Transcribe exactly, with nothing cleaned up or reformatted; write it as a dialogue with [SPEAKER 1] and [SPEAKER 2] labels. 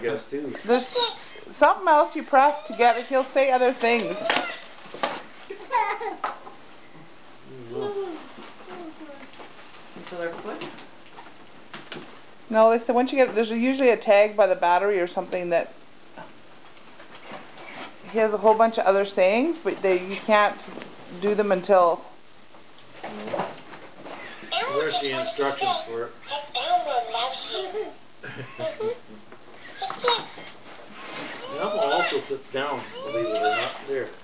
[SPEAKER 1] guess, too.
[SPEAKER 2] There's something else you press to get it. He'll say other things.
[SPEAKER 3] Until their foot?
[SPEAKER 2] No, they said once you get, there's usually a tag by the battery or something that he has a whole bunch of other sayings, but they you can't do them until.
[SPEAKER 1] Where's the instructions for it? Snapple also sits down, believe it or not. There.